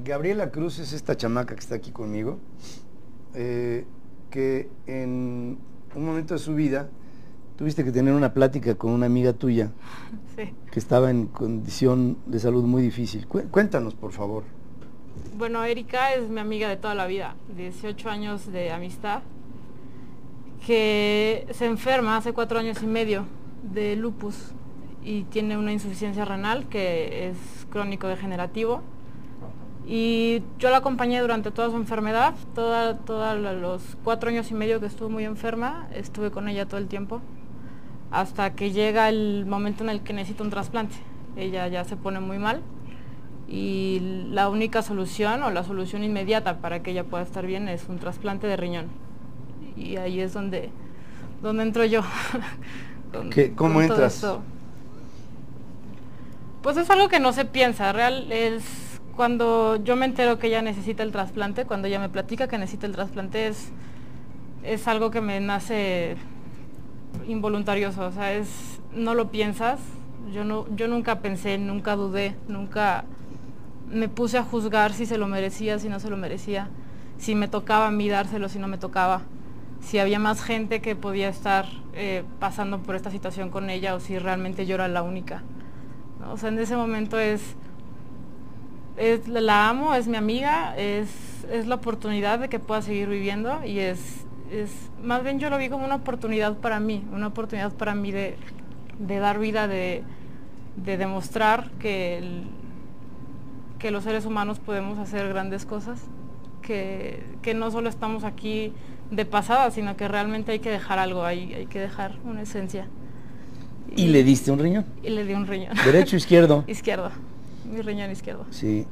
Gabriela Cruz es esta chamaca que está aquí conmigo, que en un momento de su vida tuviste que tener una plática con una amiga tuya Sí. que estaba en condición de salud muy difícil. Cuéntanos, por favor. Bueno, Erika es mi amiga de toda la vida, 18 años de amistad, que se enferma hace 4 años y medio de lupus y tiene una insuficiencia renal que es crónico degenerativo. Y yo la acompañé durante toda su enfermedad, todos los 4 años y medio que estuvo muy enferma, estuve con ella todo el tiempo, hasta que llega el momento en el que necesita un trasplante. Ella ya se pone muy mal y la única solución o la solución inmediata para que ella pueda estar bien es un trasplante de riñón. Y ahí es donde entro yo. ¿Cómo entras? Pues es algo que no se piensa, es cuando yo me entero que ella necesita el trasplante, cuando ella me platica que necesita el trasplante, es algo que me nace involuntarioso, o sea, no lo piensas. Yo nunca pensé, nunca dudé, nunca me puse a juzgar si se lo merecía, si no se lo merecía, si me tocaba a mí dárselo, si no me tocaba, si había más gente que podía estar pasando por esta situación con ella o si realmente yo era la única, ¿no? O sea, en ese momento la amo, es mi amiga, es la oportunidad de que pueda seguir viviendo y más bien yo lo vi como una oportunidad para mí de dar vida, de demostrar que los seres humanos podemos hacer grandes cosas, que no solo estamos aquí de pasada, sino que realmente hay que dejar algo, hay que dejar una esencia. ¿Y le diste un riñón? Y le di un riñón. ¿Derecho o izquierdo? Izquierdo, mi riñón izquierdo. Sí.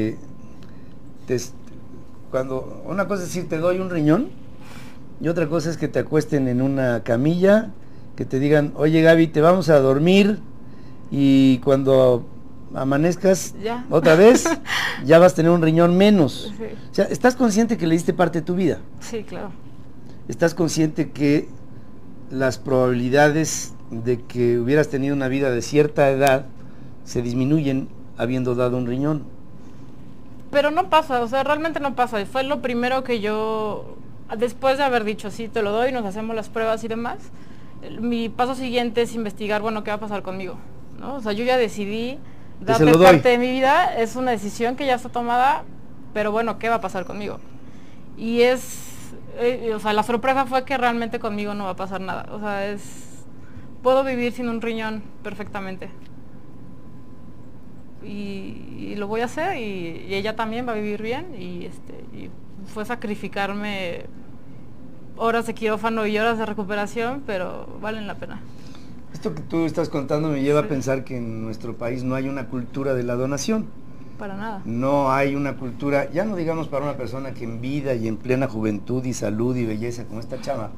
Cuando una cosa es decir te doy un riñón y otra cosa es que te acuesten en una camilla, que te digan, oye Gaby, te vamos a dormir y cuando amanezcas ya otra vez, ya vas a tener un riñón menos. Sí. O sea, ¿estás consciente que le diste parte de tu vida? Sí, claro. ¿Estás consciente que las probabilidades de que hubieras tenido una vida de cierta edad se disminuyen habiendo dado un riñón? Pero no pasa, o sea, realmente no pasa. Fue lo primero que yo, después de haber dicho, sí, te lo doy, nos hacemos las pruebas y demás, mi paso siguiente es investigar, bueno, ¿qué va a pasar conmigo? ¿No? O sea, yo ya decidí darte parte de mi vida, es una decisión que ya está tomada, pero bueno, ¿qué va a pasar conmigo? Y o sea, la sorpresa fue que realmente conmigo no va a pasar nada. O sea, puedo vivir sin un riñón perfectamente. Y lo voy a hacer y ella también va a vivir bien y fue sacrificarme horas de quirófano y horas de recuperación, pero valen la pena. Esto que tú estás contando me lleva a pensar que en nuestro país no hay una cultura de la donación. Para nada. No hay una cultura, ya no digamos para una persona que en vida y en plena juventud y salud y belleza como esta chava,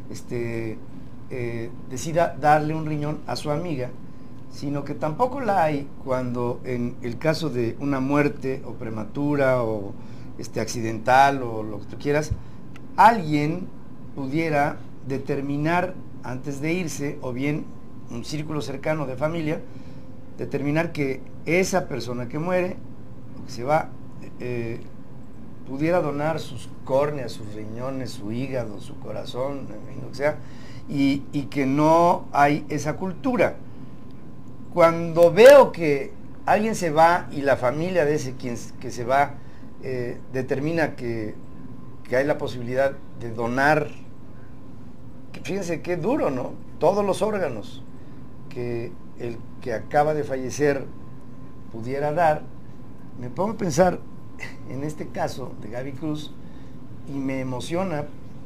decida darle un riñón a su amiga, sino que tampoco la hay cuando en el caso de una muerte o prematura o accidental o lo que tú quieras, alguien pudiera determinar antes de irse, o bien un círculo cercano de familia, determinar que esa persona que muere o que se va pudiera donar sus córneas, sus riñones, su hígado, su corazón, lo que sea, y que no hay esa cultura. Cuando veo que alguien se va y la familia de ese quien que se va determina que hay la posibilidad de donar, que fíjense qué duro, ¿no? Todos los órganos que el que acaba de fallecer pudiera dar, me pongo a pensar en este caso de Gaby Cruz y me emociona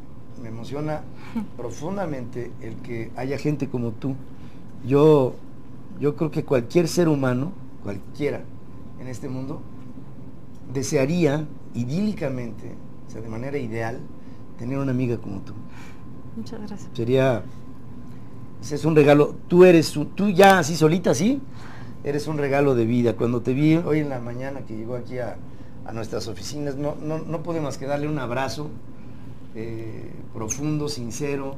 profundamente el que haya gente como tú. Yo creo que cualquier ser humano, cualquiera en este mundo, desearía idílicamente, o sea, de manera ideal, tener una amiga como tú. Muchas gracias. Es un regalo. Tú ya así solita, así, eres un regalo de vida. Cuando te vi hoy en la mañana que llegó aquí a nuestras oficinas, no pude más que darle un abrazo profundo, sincero,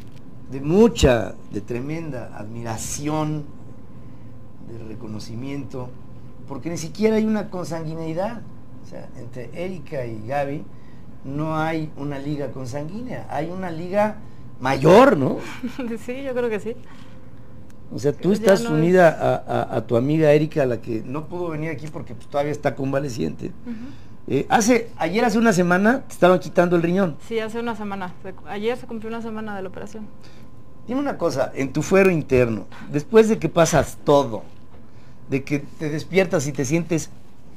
de tremenda admiración, de reconocimiento, porque ni siquiera hay una consanguineidad. O sea, entre Erika y Gaby no hay una liga consanguínea, hay una liga mayor, ¿no? Sí, yo creo que sí. O sea, tú estás unida a tu amiga Erika, a la que no pudo venir aquí porque pues, todavía está convaleciente. Ayer hace una semana te estaban quitando el riñón. Sí, hace una semana. Ayer se cumplió una semana de la operación. Dime una cosa, en tu fuero interno, después de que pasas todo, de que te despiertas y te sientes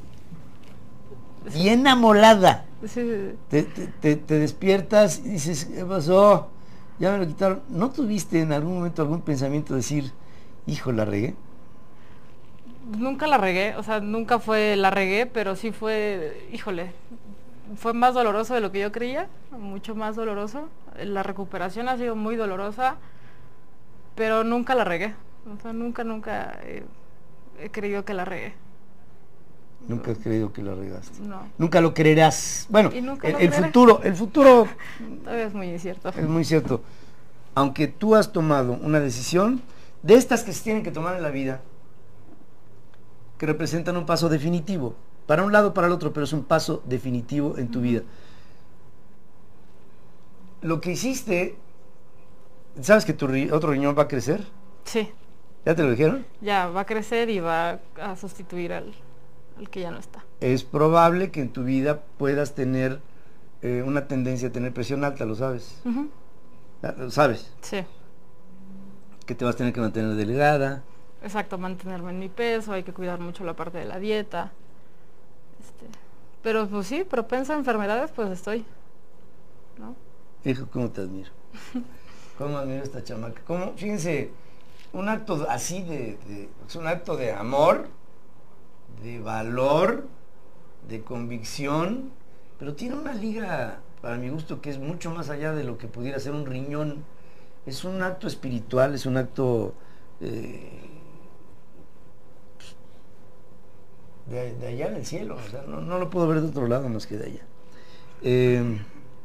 bien amolada, sí. te despiertas y dices, ¿qué pasó? Ya me lo quitaron. ¿No tuviste en algún momento algún pensamiento de decir, hijo, la regué? Nunca la regué, o sea, nunca fue la regué, pero sí fue, híjole, fue más doloroso de lo que yo creía, mucho más doloroso. La recuperación ha sido muy dolorosa, pero nunca la regué. O sea, nunca he creído que la regué. Nunca has creído que la regaste. No. Nunca lo creerás. Bueno, el futuro todavía es muy incierto. Es muy cierto. Aunque tú has tomado una decisión de estas que se tienen que tomar en la vida, que representan un paso definitivo, para un lado, para el otro, pero es un paso definitivo en tu vida. Lo que hiciste, ¿sabes que tu otro riñón va a crecer? Sí. ¿Ya te lo dijeron? Ya, va a crecer y va a sustituir al que ya no está. Es probable que en tu vida puedas tener una tendencia a tener presión alta, ¿lo sabes? ¿Lo sabes? Sí. Que te vas a tener que mantener delgada. Exacto, mantenerme en mi peso, hay que cuidar mucho la parte de la dieta. Pero pues sí, propensa a enfermedades, pues estoy, ¿no? Hijo, ¿cómo te admiro? ¿Cómo admiro a esta chamaca? ¿Cómo? Fíjense, un acto así es un acto de amor, de valor, de convicción, pero tiene una liga, para mi gusto, que es mucho más allá de lo que pudiera ser un riñón. Es un acto espiritual, es un acto de allá en el cielo, o sea, no lo puedo ver de otro lado más que de allá.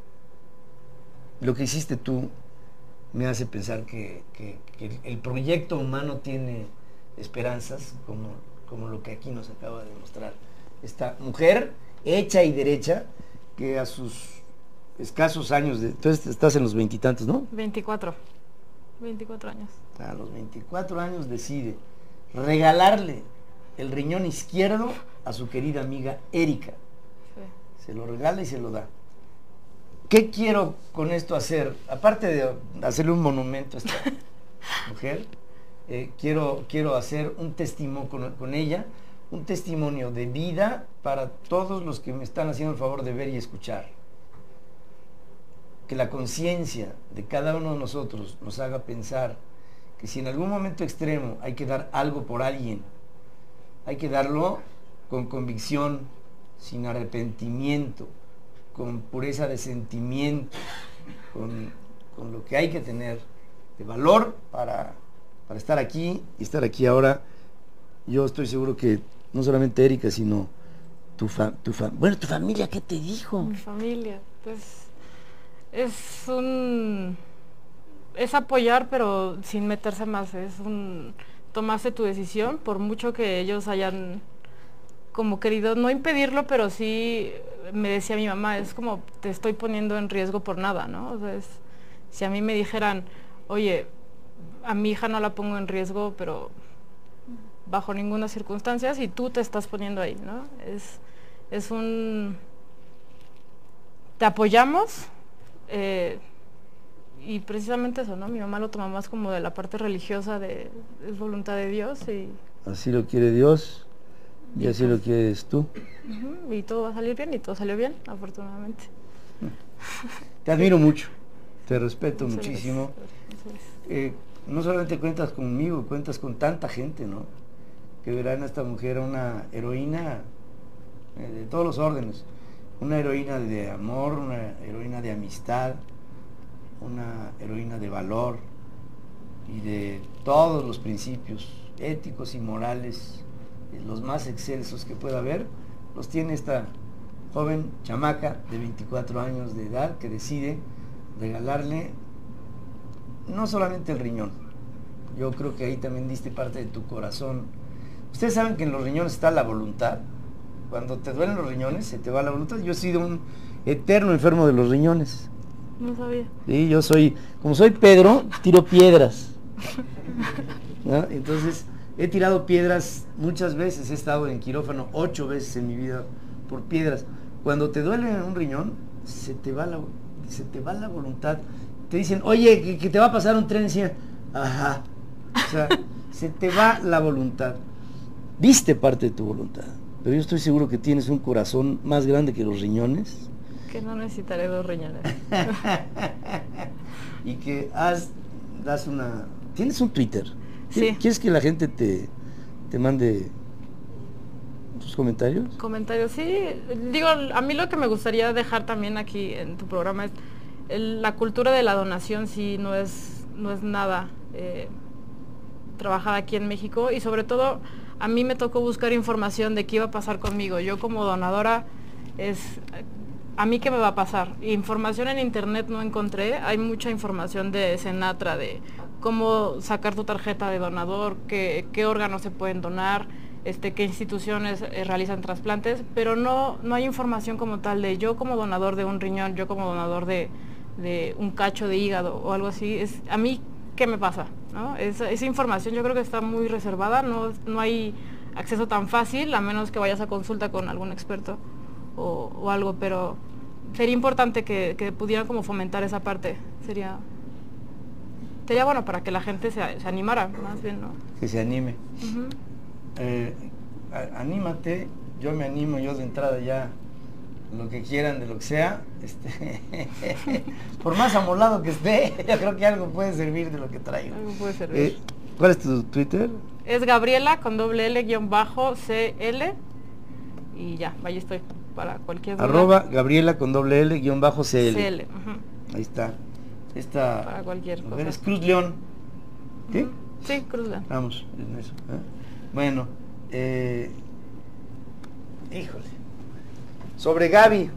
Lo que hiciste tú me hace pensar que el proyecto humano tiene esperanzas, como lo que aquí nos acaba de mostrar esta mujer hecha y derecha, que a sus escasos años, entonces estás en los veintitantos, ¿no? 24 años. A los 24 años decide regalarle el riñón izquierdo a su querida amiga Erika. Sí. Se lo regala y se lo da. ¿Qué quiero con esto hacer? Aparte de hacerle un monumento a esta mujer, quiero hacer un testimonio con ella, un testimonio de vida para todos los que me están haciendo el favor de ver y escuchar. Que la conciencia de cada uno de nosotros nos haga pensar que si en algún momento extremo hay que dar algo por alguien, hay que darlo con convicción, sin arrepentimiento, con pureza de sentimiento, con lo que hay que tener de valor para estar aquí y estar aquí ahora. Yo estoy seguro que no solamente Erika, sino tu familia, ¿qué te dijo? Mi familia, pues es apoyar, pero sin meterse más, tomarse tu decisión, por mucho que ellos hayan como querido no impedirlo, pero sí me decía mi mamá, es como te estoy poniendo en riesgo por nada, ¿no? O sea, si a mí me dijeran, oye, a mi hija no la pongo en riesgo, pero bajo ninguna circunstancia, y tú te estás poniendo ahí, ¿no? Te apoyamos, y precisamente eso, ¿no? Mi mamá lo toma más como de la parte religiosa, es voluntad de Dios y... Así lo quiere Dios y así lo quieres tú. Y todo va a salir bien y todo salió bien, afortunadamente. Te admiro mucho, te respeto Muchas muchísimo. gracias. No solamente cuentas conmigo, cuentas con tanta gente, ¿no? Que verá en esta mujer una heroína de todos los órdenes. Una heroína de amor, una heroína de amistad, una heroína de valor y de todos los principios éticos y morales, los más excelsos que pueda haber, los tiene esta joven chamaca de 24 años de edad que decide regalarle no solamente el riñón. Yo creo que ahí también diste parte de tu corazón. Ustedes saben que en los riñones está la voluntad. cuando te duelen los riñones, se te va la voluntad. Yo he sido un eterno enfermo de los riñones. No sabía. Sí, yo soy, como soy Pedro, tiro piedras. ¿No? Entonces, he tirado piedras muchas veces, he estado en quirófano 8 veces en mi vida por piedras. Cuando te duele un riñón, se te va la voluntad. Te dicen, oye, que te va a pasar un tren encima. Ajá. O sea, se te va la voluntad. Viste parte de tu voluntad, pero yo estoy seguro que tienes un corazón más grande que los riñones. Que no necesitaré 2 riñones. Y que das una... ¿Tienes un Twitter? Sí. ¿Quieres que la gente te mande tus comentarios? Comentarios, sí. Digo, a mí lo que me gustaría dejar también aquí en tu programa es la cultura de la donación, sí, no es nada trabajada aquí en México, y sobre todo a mí me tocó buscar información de qué iba a pasar conmigo. Yo como donadora, ¿a mí qué me va a pasar? Información en internet no encontré. Hay mucha información de Senatra, de cómo sacar tu tarjeta de donador, qué órganos se pueden donar, qué instituciones realizan trasplantes, pero no hay información como tal de yo como donador de un riñón, yo como donador de un cacho de hígado o algo así. ¿A mí qué me pasa? ¿No? Esa información yo creo que está muy reservada, no hay acceso tan fácil, a menos que vayas a consulta con algún experto o algo, pero sería importante que pudieran como fomentar esa parte. Sería bueno para que la gente se animara, más bien, ¿no? Que se anime. Uh-huh. Anímate, yo me animo, yo de entrada ya, lo que quieran, de lo que sea, por más amolado que esté, yo creo que algo puede servir de lo que traigo. Algo puede servir. ¿Cuál es tu Twitter? Es Gabriela con _L_CL y ya, ahí estoy para cualquier duda. @Gabriela con _L_CL. CL. Uh-huh. Ahí está. Para cualquier cosa. Eres Cruz León. ¿Qué? Uh-huh. Sí, Cruz León. Vamos, en eso. Bueno, híjole. Sobre Gaby.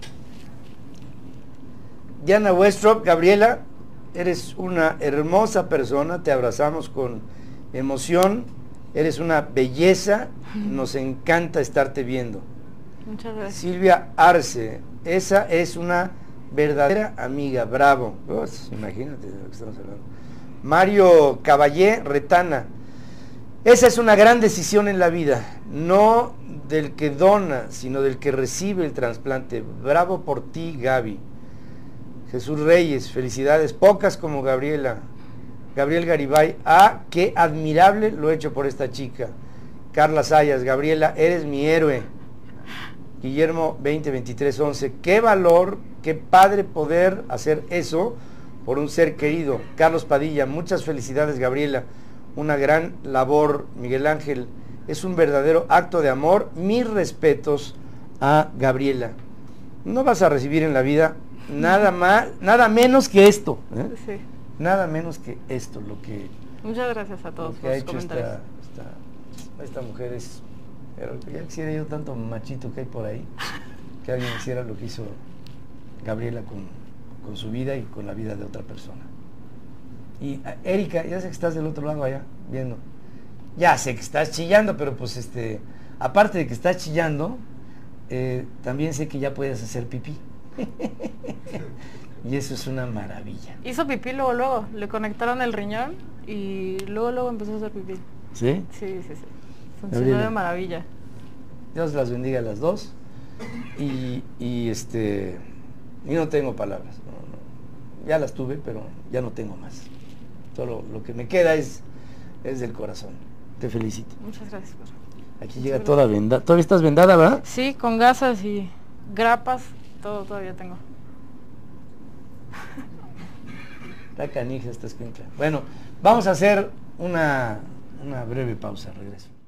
Diana Westrop, Gabriela, eres una hermosa persona, te abrazamos con emoción, eres una belleza, nos encanta estarte viendo. Muchas gracias. Silvia Arce, esa es una verdadera amiga, bravo. Pues, imagínate de lo que estamos hablando. Mario Caballé Retana, esa es una gran decisión en la vida, no del que dona, sino del que recibe el trasplante. Bravo por ti, Gaby. Jesús Reyes, felicidades, pocas como Gabriela. Gabriel Garibay, qué admirable lo hecho por esta chica. Carla Sayas, Gabriela, eres mi héroe. Guillermo 202311, qué valor, qué padre poder hacer eso por un ser querido. Carlos Padilla, muchas felicidades, Gabriela, una gran labor. Miguel Ángel, es un verdadero acto de amor, mis respetos a Gabriela. No vas a recibir en la vida nada más, nada menos que esto, Sí. Nada menos que esto, lo que... Muchas gracias a todos lo que por ha sus hecho comentarios. esta mujer es... Pero ya quisiera yo tanto machito que hay por ahí, que alguien hiciera lo que hizo Gabriela con su vida y con la vida de otra persona. Y Erika, ya sé que estás del otro lado allá, viendo. Ya sé que estás chillando, pero pues aparte de que estás chillando, también sé que ya puedes hacer pipí. Y eso es una maravilla. Hizo pipí luego, le conectaron el riñón y luego empezó a hacer pipí. ¿Sí? Sí. Funcionó de maravilla. Dios las bendiga a las dos. Y no tengo palabras. No. Ya las tuve, pero ya no tengo más. Solo lo que me queda es del corazón. Te felicito. Muchas gracias. Aquí llega toda vendada. ¿Todavía estás vendada, verdad? Sí, con gasas y grapas, todo todavía tengo. Está canija esta escuincla. Bueno, vamos a hacer una breve pausa, regreso.